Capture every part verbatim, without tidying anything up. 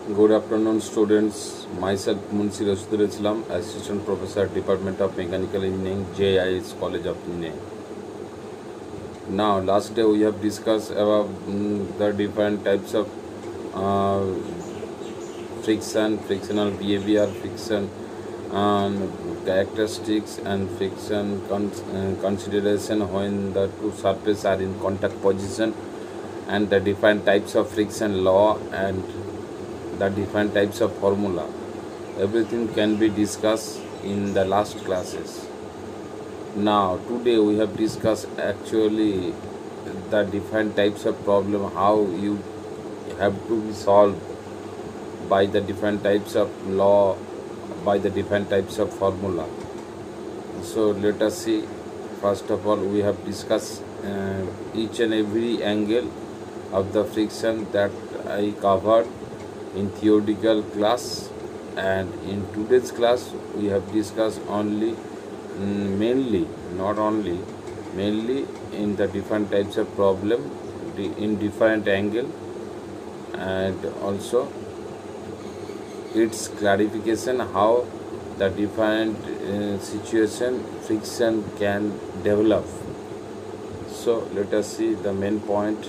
Good afternoon, students. Myself Munshi Rashidul Islam, Assistant Professor, Department of Mechanical Engineering, J I S College of Engineering. Now, last day we have discussed about mm, the different types of uh, friction, frictional behavior, friction and characteristics, and friction con- uh, consideration when the two surfaces are in contact position, and the different types of friction law and the different types of formula. Everything can be discussed in the last classes. Now today we have discussed actually the different types of problem, how you have to be solved by the different types of law, by the different types of formula. So let us see. First of all, we have discussed uh, each and every angle of the friction that I covered in theoretical class, and in today's class we have discussed only mm, mainly not only mainly in the different types of problem in different angle, and also its clarification how the different uh, situation friction can develop. So let us see the main point.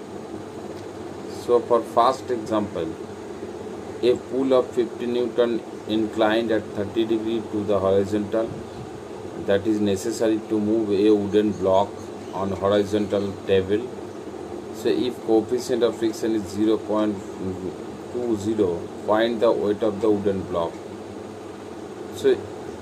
So for first example, a pull of fifty newton inclined at thirty degree to the horizontal, that is necessary to move a wooden block on horizontal table. So if coefficient of friction is zero point two zero, find the weight of the wooden block. So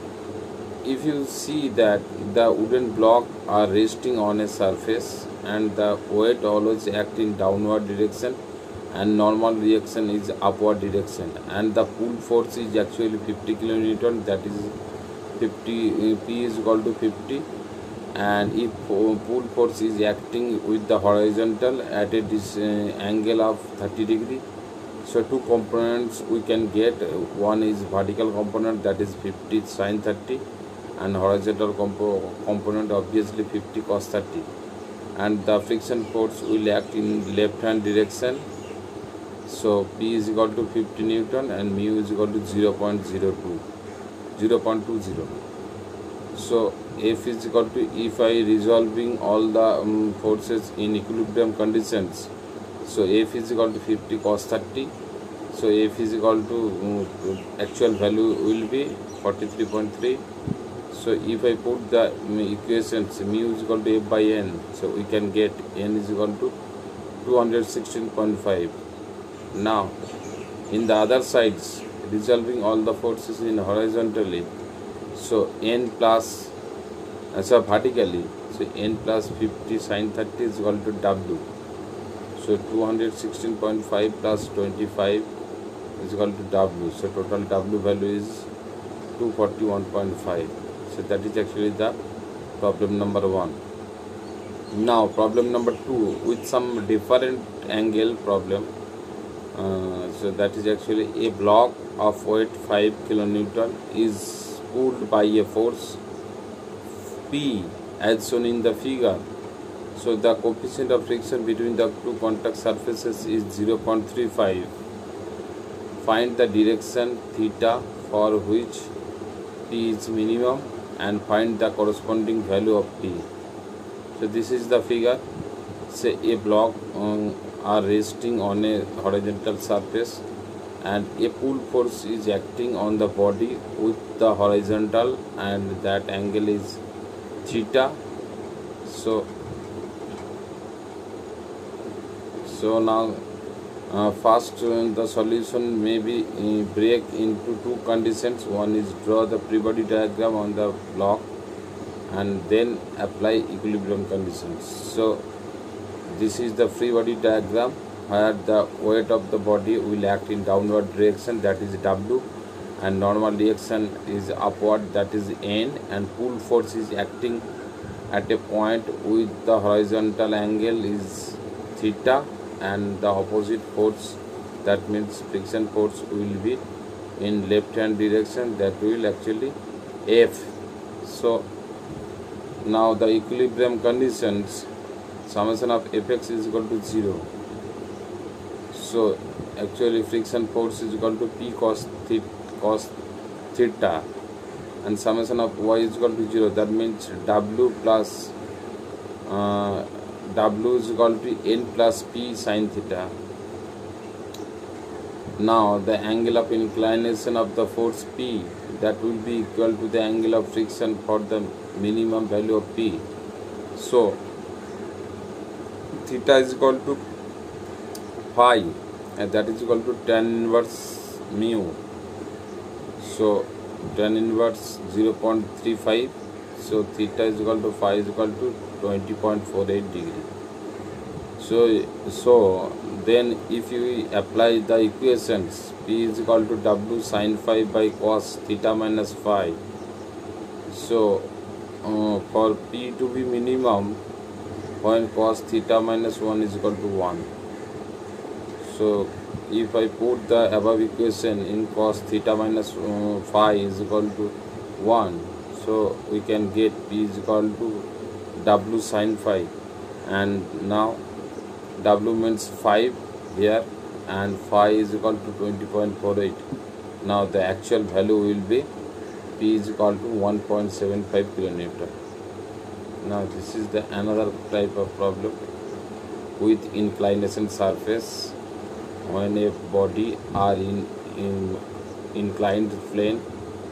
if you see that the wooden block are resting on a surface and the weight always act in downward direction and normal reaction is upward direction, and the pull force is actually fifty kilonewton, that is fifty, P is equal to fifty, and if pull force is acting with the horizontal at a dis, uh, angle of thirty degree. So two components we can get. One is vertical component, that is fifty sin thirty, and horizontal compo component obviously fifty cos thirty, and the friction force will act in left hand direction. So P is equal to fifty newton and mu is equal to zero point zero two, zero point two zero. So F is equal to, if I resolving all the um, forces in equilibrium conditions, so F is equal to fifty cos thirty. So F is equal to um, actual value will be forty-three point three. So if I put the um, equations, mu is equal to F by N, so we can get N is equal to two hundred sixteen point five. Now in the other sides, resolving all the forces in horizontally, so N plus uh, so vertically, so N plus fifty sin thirty is equal to W. So two hundred sixteen point five plus twenty-five is equal to W. So total W value is two forty-one point five. So that is actually the problem number one. Now problem number two with some different angle problem. Uh, so that is actually a block of weight five kilonewton is pulled by a force P as shown in the figure. So the coefficient of friction between the two contact surfaces is zero point three five. Find the direction theta for which P is minimum and find the corresponding value of P. So this is the figure. Say a block um, are resting on a horizontal surface and a pull force is acting on the body with the horizontal, and that angle is theta. So so now uh, first uh, the solution may be uh, break into two conditions. One is draw the free body diagram on the block and then apply equilibrium conditions. So this is the free body diagram where the weight of the body will act in downward direction, that is W, and normal reaction is upward, that is N, and pull force is acting at a point with the horizontal angle is theta, and the opposite force, that means friction force, will be in left hand direction, that will actually F. So now the equilibrium conditions, summation of fx is equal to zero. So actually friction force is equal to P cos theta, cos theta, and summation of y is equal to zero. That means W plus uh, W is equal to N plus P sin theta. Now the angle of inclination of the force P, that will be equal to the angle of friction for the minimum value of P. So theta is equal to phi, and that is equal to tan inverse mu. So tan inverse zero point three five. So theta is equal to phi is equal to twenty point four eight degree. So so then if you apply the equations, P is equal to W sin phi by cos theta minus phi. So uh, for P to be minimum, when cos theta minus one is equal to one. So if I put the above equation in cos theta minus uh, phi is equal to one, so we can get P is equal to W sin phi, and now W means five here and phi is equal to twenty point four eight. Now the actual value will be P is equal to one point seven five kilonewton. Now this is the another type of problem with inclination surface when a body are in, in inclined plane.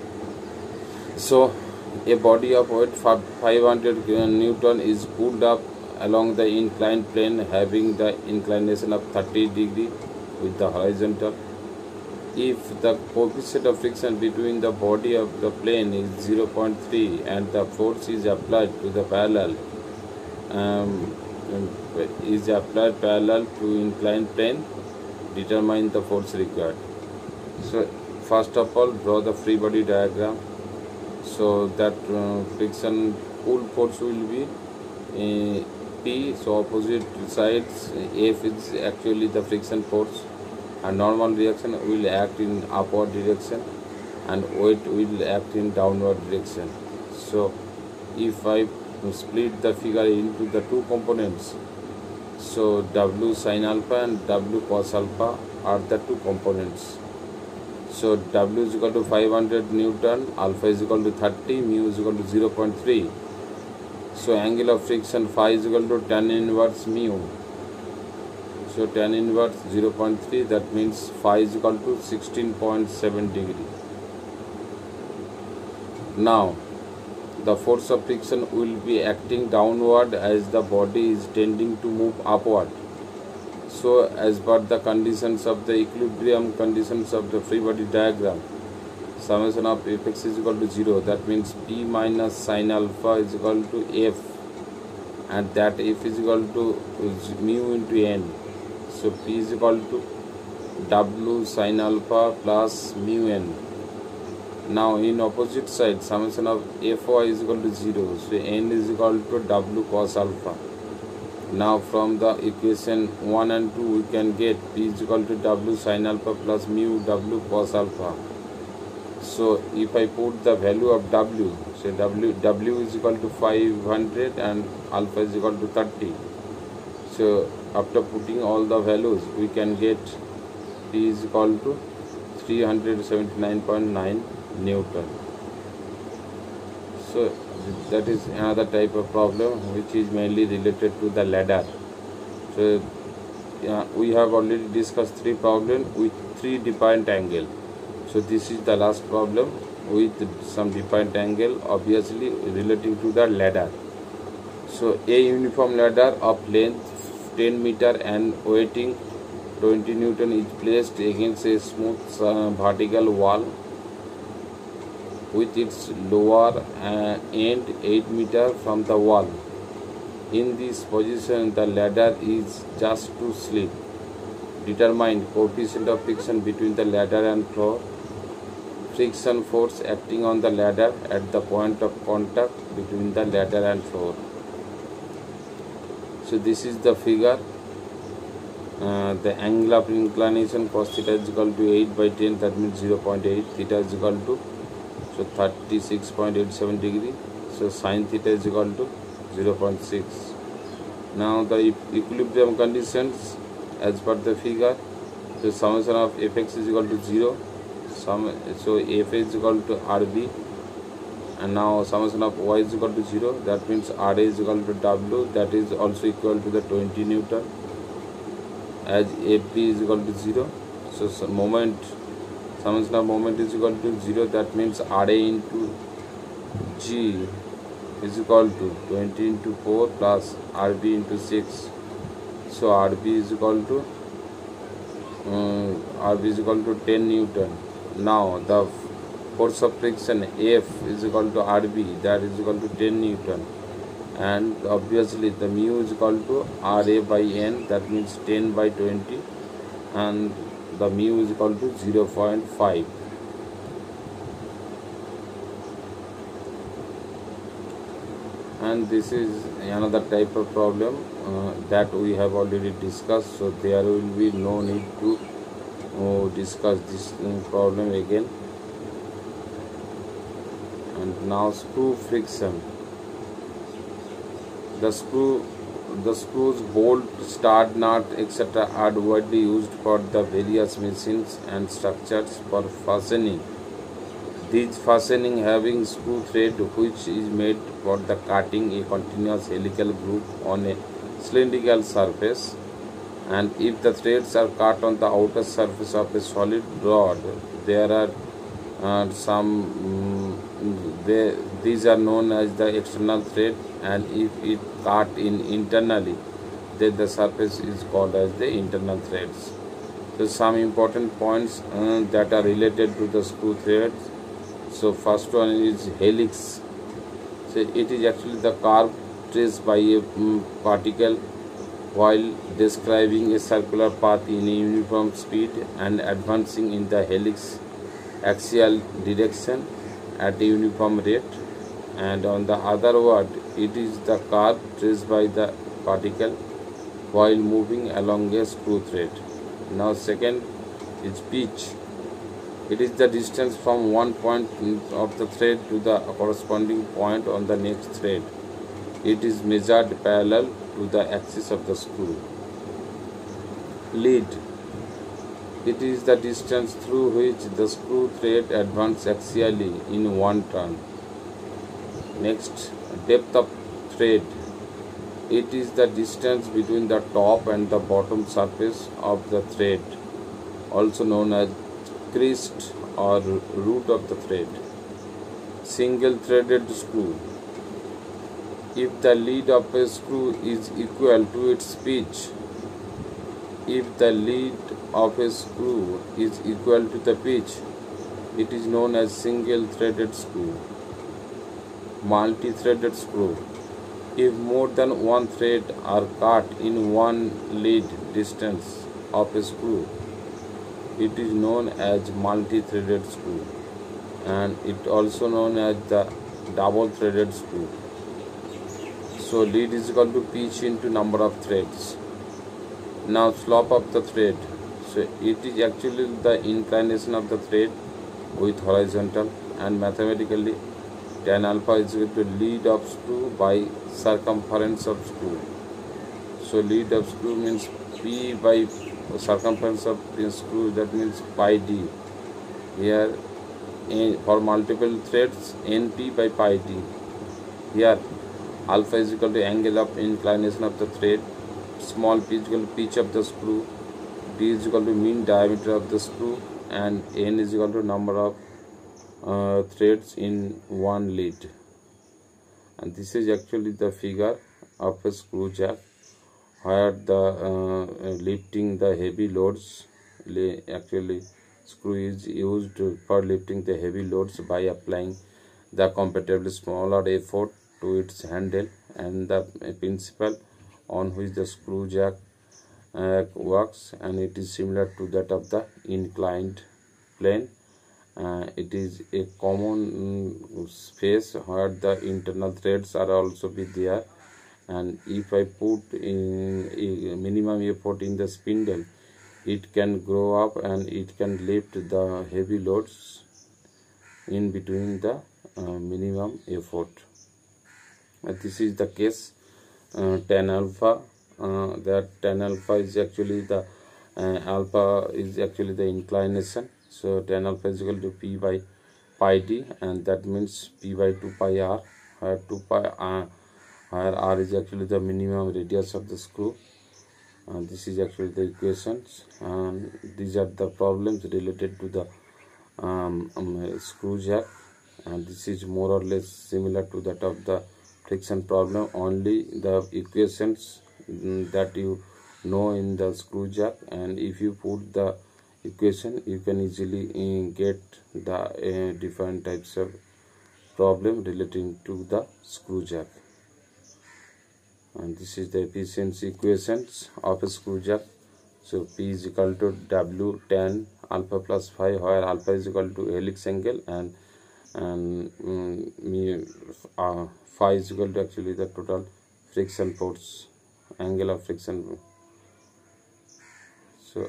So a body of weight five hundred Newton is pulled up along the inclined plane having the inclination of thirty degree with the horizontal. If the coefficient of friction between the body of the plane is zero point three and the force is applied to the parallel um, is applied parallel to inclined plane, determine the force required. So first of all, draw the free body diagram. So that uh, friction pull force will be uh, P, so opposite sides F is actually the friction force, and normal reaction will act in upward direction and weight will act in downward direction. So if I split the figure into the two components, so W sin alpha and W cos alpha are the two components. So W is equal to five hundred Newton, alpha is equal to thirty, mu is equal to zero point three. So angle of friction phi is equal to tan inverse mu. So tan inverse zero point three, that means phi is equal to sixteen point seven degree. Now the force of friction will be acting downward as the body is tending to move upward. So as per the conditions of the equilibrium conditions of the free body diagram, summation of Fx is equal to zero. That means P minus sin alpha is equal to F, and that F is equal to mu into N. So P is equal to W sin alpha plus mu N. Now in opposite side, summation of Fy is equal to zero. So N is equal to W cos alpha. Now from the equation one and two, we can get P is equal to W sin alpha plus mu W cos alpha. So if I put the value of W, say W, W is equal to five hundred and alpha is equal to thirty. So after putting all the values, we can get P is equal to three hundred seventy-nine point nine Newton. So that is another type of problem which is mainly related to the ladder. So yeah, we have already discussed three problems with three different angles. So this is the last problem with some different angle, obviously relating to the ladder. So a uniform ladder of length ten meter and weighting twenty Newton is placed against a smooth uh, vertical wall with its lower uh, end eight meter from the wall. In this position, the ladder is just to slip. Determine coefficient of friction between the ladder and floor. Friction force acting on the ladder at the point of contact between the ladder and floor. So this is the figure. Uh, the angle of inclination cos theta is equal to eight by ten, that means zero point eight. Theta is equal to so thirty-six point eight seven degree. So sin theta is equal to zero point six. Now the equilibrium conditions as per the figure. So summation of fx is equal to zero. Sum, so f is equal to rb, and now summation of y is equal to zero. That means ra is equal to w, that is also equal to the twenty newton, as fb is equal to zero. So, so moment, summation of moment is equal to zero. That means ra into g is equal to twenty into four plus rb into six. So rb is equal to uh, rb is equal to ten newton. Now the force of friction F is equal to rb, that is equal to ten newton, and obviously the mu is equal to ra by n, that means ten by twenty, and the mu is equal to zero point five. And this is another type of problem uh, that we have already discussed, so there will be no need to uh, discuss this uh, problem again. And now screw friction. The screw, the screws, bolt, stud, nut, et cetera are widely used for the various machines and structures for fastening. These fastening having screw thread which is made for the cutting a continuous helical groove on a cylindrical surface, and if the threads are cut on the outer surface of a solid rod, there are uh, some um, they, these are known as the external thread, and if it cut in internally, then the surface is called as the internal threads. So some important points uh, that are related to the screw threads. So first one is helix. So it is actually the curve traced by a um, particle while describing a circular path in a uniform speed and advancing in the helix axial direction at a uniform rate. And on the other word, it is the curve traced by the particle while moving along a screw thread. Now second is pitch. It is the distance from one point of the thread to the corresponding point on the next thread. It is measured parallel to the axis of the screw. Lead. It is the distance through which the screw thread advances axially in one turn. Next, depth of thread. It is the distance between the top and the bottom surface of the thread, also known as crest or root of the thread. Single threaded screw. If the lead of a screw is equal to its pitch, if the lead of a screw is equal to the pitch, it is known as single threaded screw. Multi-threaded screw. If more than one thread are cut in one lead distance of a screw, it is known as multi-threaded screw, and it also known as the double-threaded screw. So lead is equal to pitch into number of threads. Now slope of the thread. So it is actually the inclination of the thread with horizontal, and mathematically tan alpha is equal to lead of screw by circumference of screw. So lead of screw means P by circumference of the screw, that means pi d. Here for multiple threads, np by pi d. Here alpha is equal to angle of inclination of the thread, small p is equal to pitch of the screw, d is equal to mean diameter of the screw, and n is equal to number of uh, threads in one lead. And this is actually the figure of a screw jack, where the uh, lifting the heavy loads, actually screw is used for lifting the heavy loads by applying the comparatively smaller effort to its handle, and the principle on which the screw jack uh, works, and it is similar to that of the inclined plane. Uh, it is a common um, space where the internal threads are also be there, and if I put in a minimum effort in the spindle, it can grow up and it can lift the heavy loads in between the uh, minimum effort. Uh, this is the case uh, tan alpha. Uh, that tan alpha is actually the uh, alpha is actually the inclination, so tan alpha is equal to P by pi d, and that means P by two pi r, where two pi r, where r is actually the minimum radius of the screw. And this is actually the equations, and these are the problems related to the um, um, screw jack, and this is more or less similar to that of the friction problem. Only the equations mm, that you know in the screw jack, and if you put the equation, you can easily uh, get the uh, different types of problem relating to the screw jack. And this is the efficiency equations of a screw jack. So P is equal to W tan alpha plus phi, where alpha is equal to helix angle, and and um, me, uh, phi is equal to actually the total friction force, angle of friction. So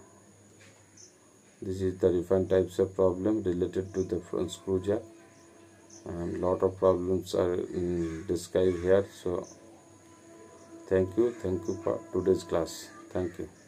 this is the different types of problem related to the front screw jack, and lot of problems are um, described here. So thank you thank you for today's class. Thank you.